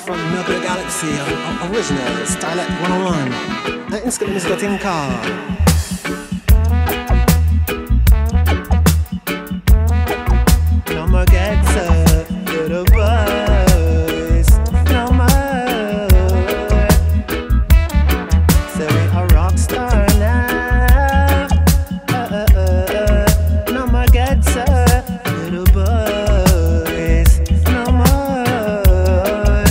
from Milky Galaxy, original, Starlight 101. The instant is the thing called. No more gets up, little boys, no more. Say we a rock star now. No more gets up, little boys, no more.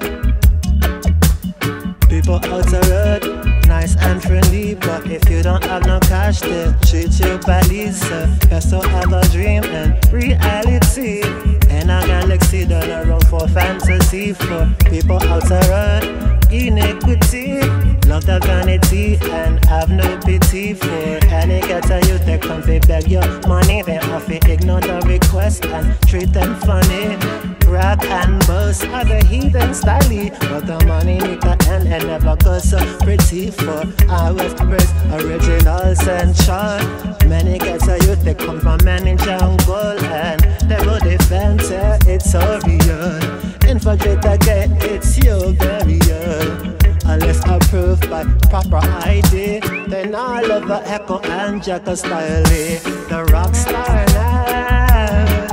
People out the road, nice and friendly, but if you don't have no cash, they treat you badly. So best to have a dream and reality. In a galaxy done around for fantasy, for people out the road, iniquity. Love the vanity and have no pity for any ghetto youth. They come to beg your money, they have to ignore the request and treat them funny. Rap and boast are the heathen style, but the money need to end and never go so pretty. For our praise original central. Many ghetto youth, they come from many jungle and they will defend it, it's so real. Infiltrate the gate, it's your burial. Unless approved by proper ID, then all of the Echo and Jacko style. The rock star now.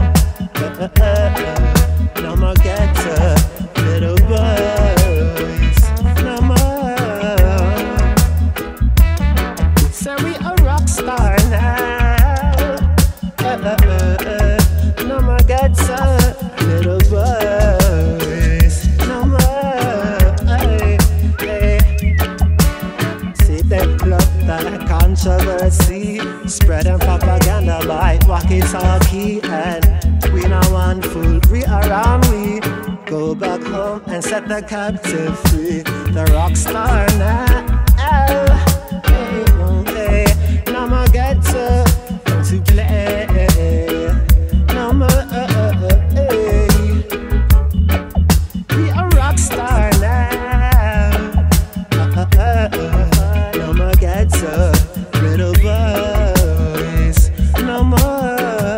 No more ghetto, little boys, no more. So we a rock star now. No more ghetto, little boys, no more. See they love that controversy, spreading propaganda by walkie-talkie, and we not one fool, we around we go back home and set the captive free. The rock star now. No more ghetto to play. No more. We a rock star now. No more ghetto, little boys. No more.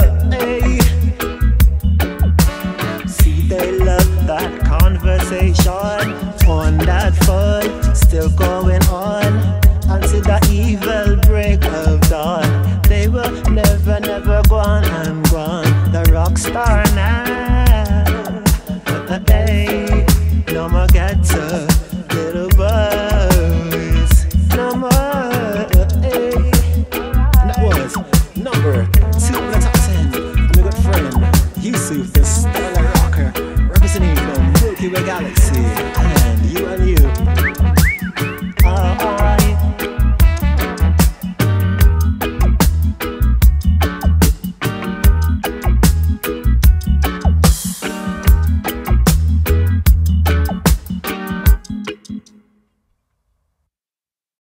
See they love that conversation on that phone, still going on until the evil break of dawn. They will never, never go on and go on. The rock star now. No more ghetto, little boys, no more. And that was number 2 in the top 10. And my good friend Yusuf the